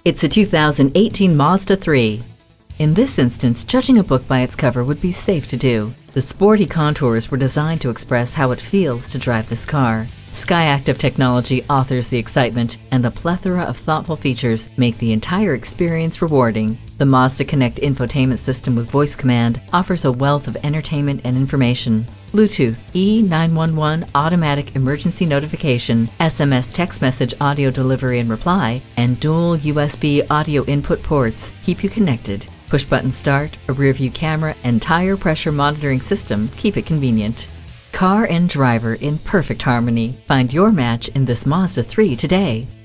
It's a 2018 Mazda 3. In this instance, judging a book by its cover would be safe to do. The sporty contours were designed to express how it feels to drive this car. Skyactiv technology authors the excitement, and the plethora of thoughtful features make the entire experience rewarding. The Mazda Connect infotainment system with voice command offers a wealth of entertainment and information. Bluetooth, E911 automatic emergency notification, SMS text message audio delivery and reply, and dual USB audio input ports keep you connected. Push-button start, a rear-view camera, and tire pressure monitoring system keep it convenient. Car and driver in perfect harmony. Find your match in this Mazda 3 today.